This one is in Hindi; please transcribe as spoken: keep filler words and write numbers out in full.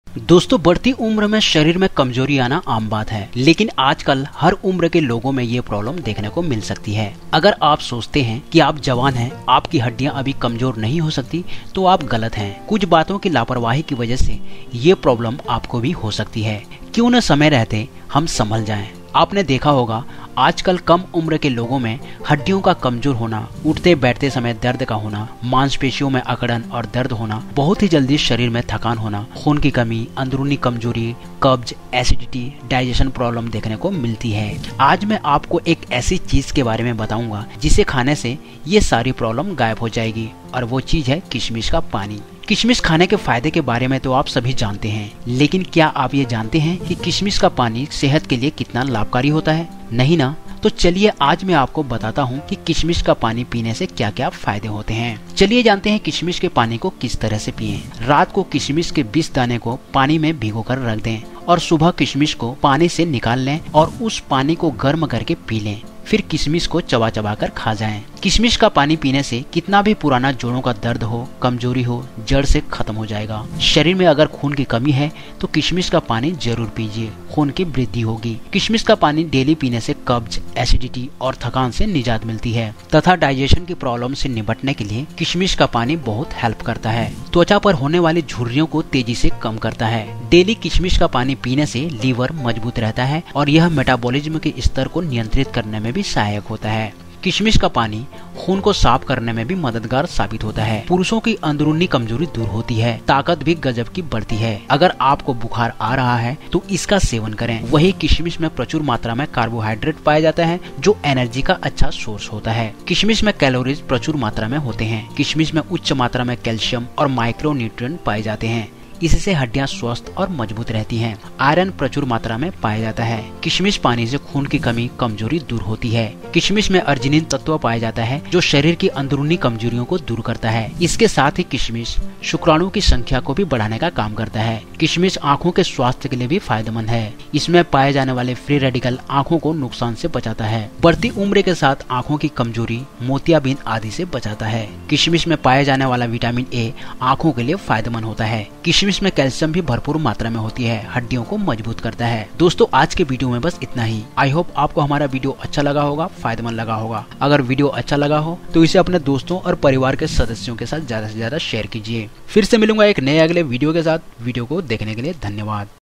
दोस्तों, बढ़ती उम्र में शरीर में कमजोरी आना आम बात है, लेकिन आजकल हर उम्र के लोगों में ये प्रॉब्लम देखने को मिल सकती है। अगर आप सोचते हैं कि आप जवान हैं, आपकी हड्डियां अभी कमजोर नहीं हो सकती, तो आप गलत हैं। कुछ बातों की लापरवाही की वजह से ये प्रॉब्लम आपको भी हो सकती है। क्यों न समय रहते हम संभल जाएं। आपने देखा होगा आजकल कम उम्र के लोगों में हड्डियों का कमजोर होना, उठते बैठते समय दर्द का होना, मांसपेशियों में अकड़न और दर्द होना, बहुत ही जल्दी शरीर में थकान होना, खून की कमी, अंदरूनी कमजोरी, कब्ज, एसिडिटी, डाइजेशन प्रॉब्लम देखने को मिलती है। आज मैं आपको एक ऐसी चीज के बारे में बताऊंगा जिसे खाने से ये सारी प्रॉब्लम गायब हो जाएगी, और वो चीज है किशमिश का पानी। किशमिश खाने के फायदे के बारे में तो आप सभी जानते हैं, लेकिन क्या आप ये जानते हैं कि किशमिश का पानी सेहत के लिए कितना लाभकारी होता है? नहीं ना? तो चलिए आज मैं आपको बताता हूँ कि किशमिश का पानी पीने से क्या क्या फायदे होते हैं। चलिए जानते हैं किशमिश के पानी को किस तरह से पिएं। रात को किशमिश के बीस दाने को पानी में भिगोकर रख दें और सुबह किशमिश को पानी से निकाल लें और उस पानी को गर्म करके पी लें। फिर किशमिश को चबा चबा कर खा जाएं। किशमिश का पानी पीने से कितना भी पुराना जोड़ों का दर्द हो, कमजोरी हो, जड़ से खत्म हो जाएगा। शरीर में अगर खून की कमी है तो किशमिश का पानी जरूर पीजिए, खून की वृद्धि होगी। किशमिश का पानी डेली पीने से कब्ज, एसिडिटी और थकान से निजात मिलती है तथा डाइजेशन की प्रॉब्लम से निपटने के लिए किशमिश का पानी बहुत हेल्प करता है। त्वचा पर होने वाली झुर्रियों को तेजी से कम करता है। डेली किशमिश का पानी पीने से लीवर मजबूत रहता है और यह मेटाबॉलिज्म के स्तर को नियंत्रित करने में भी सहायक होता है। किशमिश का पानी खून को साफ करने में भी मददगार साबित होता है। पुरुषों की अंदरूनी कमजोरी दूर होती है, ताकत भी गजब की बढ़ती है। अगर आपको बुखार आ रहा है तो इसका सेवन करें। वही किशमिश में प्रचुर मात्रा में कार्बोहाइड्रेट पाया जाता है, जो एनर्जी का अच्छा सोर्स होता है। किशमिश में कैलोरीज प्रचुर मात्रा में होते हैं। किशमिश में उच्च मात्रा में कैल्शियम और माइक्रो न्यूट्रिएंट पाए जाते हैं। इससे हड्डियां स्वस्थ और मजबूत रहती हैं। आयरन प्रचुर मात्रा में पाया जाता है। किशमिश पानी से खून की कमी, कमजोरी दूर होती है। किशमिश में अर्जिनिन तत्व पाया जाता है, जो शरीर की अंदरूनी कमजोरियों को दूर करता है। इसके साथ ही किशमिश शुक्राणु की संख्या को भी बढ़ाने का काम करता है। किशमिश आँखों के स्वास्थ्य के लिए भी फायदेमंद है। इसमें पाए जाने वाले फ्री रेडिकल आँखों को नुकसान से बचाता है। बढ़ती उम्र के साथ आँखों की कमजोरी, मोतियाबिंद आदि से बचाता है। किशमिश में पाए जाने वाला विटामिन ए आँखों के लिए फायदेमंद होता है। किशमिश में कैल्शियम भी भरपूर मात्रा में होती है, हड्डियों को मजबूत करता है। दोस्तों, आज के वीडियो में बस इतना ही। आई होप आपको हमारा वीडियो अच्छा लगा होगा, फायदेमंद लगा होगा। अगर वीडियो अच्छा लगा हो तो इसे अपने दोस्तों और परिवार के सदस्यों के साथ ज्यादा से ज्यादा शेयर कीजिए। फिर से मिलूंगा एक नए अगले वीडियो के साथ। वीडियो को देखने के लिए धन्यवाद।